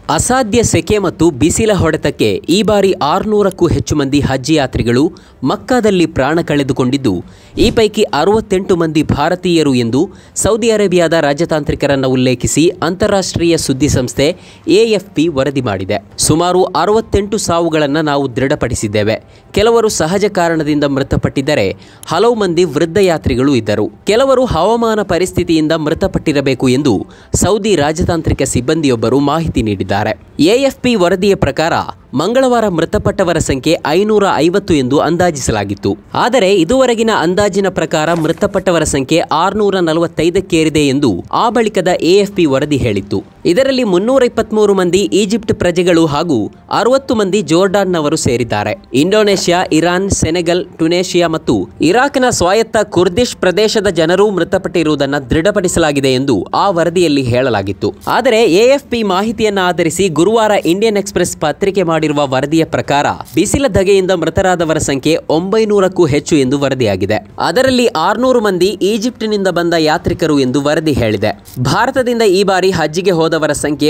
ಅಸಾಧ್ಯ ಸೆಕೆ ಮತ್ತು ಬಿಸಿಲ ಹೊಡೆತಕ್ಕೆ ಈ ಬಾರಿ 600ಕ್ಕೂ ಹೆಚ್ಚು ಮಂದಿ ಹಜ್ ಯಾತ್ರಿಗಳು ಮಕ್ಕಾದಲ್ಲಿ ಪ್ರಾಣ ಕಳೆದುಕೊಂಡಿದ್ದು, ಈ ಪೈಕಿ 68 ಮಂದಿ ಭಾರತೀಯರು ಎಂದು ಸೌದಿ ಅರೇಬಿಯಾದ ರಾಜತಾಂತ್ರಿಕರನ್ನು ಉಲ್ಲೇಖಿಸಿ ಅಂತಾರಾಷ್ಟ್ರೀಯ ಸುದ್ದಿ ಸಂಸ್ಥೆ AFP ವರದಿ ಮಾಡಿದೆ. ಸುಮಾರು 68 ಸಾವುಗಳನ್ನು ನಾವು ದೃಢಪಡಿಸಿದ್ದೇವೆ. ಕೆಲವರು ಸಹಜ ಕಾರಣದಿಂದ ಮೃತಪಟ್ಟಿದ್ದರೆ, ಹಲವು ಮಂದಿ ವೃದ್ಧ ಯಾತ್ರಿಗಳು ಇದ್ದರು. ಕೆಲವರು ಹವಾಮಾನ ಪರಿಸ್ಥಿತಿಯಿಂದ ಮೃತಪಟ್ಟಿರಬೇಕು ಎಂದು ಸೌದಿ ರಾಜತಾಂತ್ರಿಕ ಸಿಬ್ಬಂದಿಯೊಬ್ಬರು ಮಾಹಿತಿ ನೀಡಿದ್ದಾರೆ. AFP ವರದಿಯ ಪ್ರಕಾರ ಮಂಗಳವಾರ ಮೃತಪಟ್ಟವರ ಸಂಖ್ಯೆ 550 ಎಂದು ಅಂದಾಜಿಸಲಾಗಿತ್ತು. ಆದರೆ ಇದುವರೆಗಿನ ಅಂದಾಜಿನ ಪ್ರಕಾರ ಮೃತಪಟ್ಟವರ ಸಂಖ್ಯೆ 645ಕ್ಕೇರಿದೆ ಎಂದು ಆ ಬಳಿಕದ AFP ವರದಿ ಹೇಳಿತ್ತು. ಇದರಲ್ಲಿ 323 ಮಂದಿ ಈಜಿಪ್ಟ್ ಪ್ರಜೆಗಳು ಹಾಗೂ 60 ಮಂದಿ ಜೋರ್ಡಾನ್ನವರು ಸೇರಿದ್ದಾರೆ. ಇಂಡೋನೇಷ್ಯಾ, ಇರಾನ್, ಸೆನೆಗಲ್, ಟುನೇಷಿಯಾ ಮತ್ತು ಇರಾಕ್ನ ಸ್ವಾಯತ್ತ ಕುರ್ದಿಶ್ ಪ್ರದೇಶದ ಜನರೂ ಮೃತಪಟ್ಟಿರುವುದನ್ನು ದೃಢಪಡಿಸಲಾಗಿದೆ ಎಂದು ಆ ವರದಿಯಲ್ಲಿ ಹೇಳಲಾಗಿತ್ತು. ಆದರೆ AFP ಮಾಹಿತಿಯನ್ನು ಆಧರಿಸಿ ಗುರುವಾರ ಇಂಡಿಯನ್ ಎಕ್ಸ್‌ಪ್ರೆಸ್ ಪತ್ರಿಕೆ ಮಾಡಿರುವ ವರದಿಯ ಪ್ರಕಾರ ಬಿಸಿಲ ಧಗೆಯಿಂದ ಮೃತರಾದವರ ಸಂಖ್ಯೆ 900ಕ್ಕೂ ಹೆಚ್ಚು ಎಂದು ವರದಿಯಾಗಿದೆ. ಅದರಲ್ಲಿ 600 ಮಂದಿ ಈಜಿಪ್ಟಿನಿಂದ ಬಂದ ಯಾತ್ರಿಕರು ಎಂದು ವರದಿ ಹೇಳಿದೆ. ಭಾರತದಿಂದ ಈ ಬಾರಿ ಹಜ್ಜಿಗೆ ಹೋದವರ ಸಂಖ್ಯೆ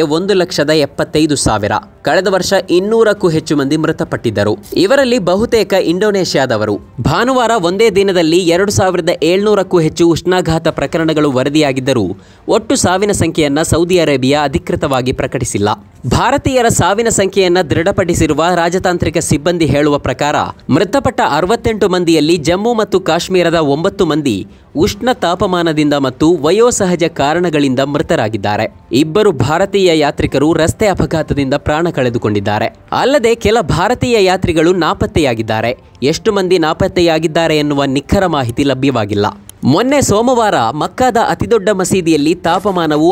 1,75,000. ಕಳೆದ ವರ್ಷ 200ಕ್ಕೂ ಹೆಚ್ಚು ಮಂದಿ ಮೃತಪಟ್ಟಿದ್ದರು. ಇವರಲ್ಲಿ ಬಹುತೇಕ ಇಂಡೋನೇಷ್ಯಾದವರು. ಭಾನುವಾರ ಒಂದೇ ದಿನದಲ್ಲಿ 2,700ಕ್ಕೂ ಹೆಚ್ಚು ಉಷ್ಣಾಘಾತ ಪ್ರಕರಣಗಳು ವರದಿಯಾಗಿದ್ದರೂ ಒಟ್ಟು ಸಾವಿನ ಸಂಖ್ಯೆಯನ್ನು ಸೌದಿ ಅರೇಬಿಯಾ ಅಧಿಕೃತವಾಗಿ ಪ್ರಕಟಿಸಿಲ್ಲ. ಭಾರತೀಯರ ಸಾವಿನ ಸಂಖ್ಯೆಯನ್ನು ದೃಢಪಡಿಸಿರುವ ರಾಜತಾಂತ್ರಿಕ ಸಿಬ್ಬಂದಿ ಹೇಳುವ ಪ್ರಕಾರ ಮೃತಪಟ್ಟ 68 ಮಂದಿಯಲ್ಲಿ ಜಮ್ಮು ಮತ್ತು ಕಾಶ್ಮೀರದ 9 ಮಂದಿ ಉಷ್ಣ ತಾಪಮಾನದಿಂದ ಮತ್ತು ವಯೋಸಹಜ ಕಾರಣಗಳಿಂದ ಮೃತರಾಗಿದ್ದಾರೆ. 2 ಭಾರತೀಯ ಯಾತ್ರಿಕರು ರಸ್ತೆ ಅಪಘಾತದಿಂದ ಪ್ರಾಣ ಕಳೆದುಕೊಂಡಿದ್ದಾರೆ. ಅಲ್ಲದೆ ಕೆಲ ಭಾರತೀಯ ಯಾತ್ರಿಗಳು ನಾಪತ್ತೆಯಾಗಿದ್ದಾರೆ. ಎಷ್ಟು ಮಂದಿ ನಾಪತ್ತೆಯಾಗಿದ್ದಾರೆ ಎನ್ನುವ ನಿಖರ ಮಾಹಿತಿ ಲಭ್ಯವಾಗಿಲ್ಲ. ಮೊನ್ನೆ ಸೋಮವಾರ ಮಕ್ಕಾದ ಅತಿದೊಡ್ಡ ಮಸೀದಿಯಲ್ಲಿ ತಾಪಮಾನವು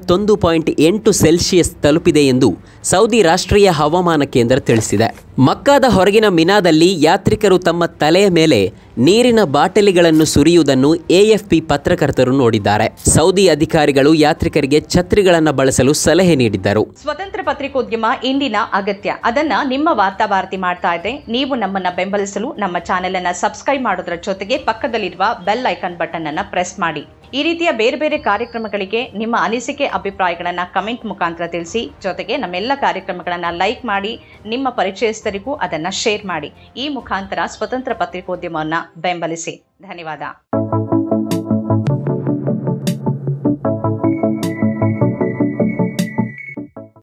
51.8 ಸೆಲ್ಸಿಯಸ್ ತಲುಪಿದೆ ಎಂದು ಸೌದಿ ರಾಷ್ಟ್ರೀಯ ಹವಾಮಾನ ಕೇಂದ್ರ ತಿಳಿಸಿದೆ. ಮಕ್ಕಾದ ಹೊರಗಿನ ಮಿನಾದಲ್ಲಿ ಯಾತ್ರಿಕರು ತಮ್ಮ ತಲೆಯ ಮೇಲೆ ನೀರಿನ ಬಾಟಲಿಗಳನ್ನು ಸುರಿಯುವುದನ್ನು AFP ಪತ್ರಕರ್ತರು ನೋಡಿದ್ದಾರೆ. ಸೌದಿ ಅಧಿಕಾರಿಗಳು ಯಾತ್ರಿಕರಿಗೆ ಛತ್ರಿಗಳನ್ನು ಬಳಸಲು ಸಲಹೆ ನೀಡಿದ್ದರು. ಸ್ವತಂತ್ರ ಪತ್ರಿಕೋದ್ಯಮ ಇಂದಿನ ಅಗತ್ಯ. ಅದನ್ನ ನಿಮ್ಮ ವಾರ್ತಾಭಾರತಿ ಮಾಡ್ತಾ ಇದೆ. ನೀವು ನಮ್ಮನ್ನ ಬೆಂಬಲಿಸಲು ನಮ್ಮ ಚಾನೆಲ್ ಅನ್ನ ಸಬ್ಸ್ಕ್ರೈಬ್ ಮಾಡೋದ್ರ ಜೊತೆಗೆ ಪಕ್ಕದಲ್ಲಿರುವ ಬೆಲ್ ಐಕಾನ್ ಬಟನ್ ಅನ್ನ ಪ್ರೆಸ್ ಮಾಡಿ. ಈ ರೀತಿಯ ಬೇರೆ ಬೇರೆ ಕಾರ್ಯಕ್ರಮಗಳಿಗೆ ನಿಮ್ಮ ಅನಿಸಿಕೆ ಅಭಿಪ್ರಾಯಗಳನ್ನ ಕಮೆಂಟ್ ಮುಖಾಂತರ ತಿಳಿಸಿ. ಜೊತೆಗೆ ನಮ್ಮೆಲ್ಲ ಕಾರ್ಯಕ್ರಮಗಳನ್ನ ಲೈಕ್ ಮಾಡಿ, ನಿಮ್ಮ ಪರಿಚಯಸ್ಥರಿಗೂ ಅದನ್ನ ಶೇರ್ ಮಾಡಿ. ಈ ಮುಖಾಂತರ ಸ್ವತಂತ್ರ ಪತ್ರಿಕೋದ್ಯಮವನ್ನ ಬೆಂಬಲಿಸಿ. ಧನ್ಯವಾದ.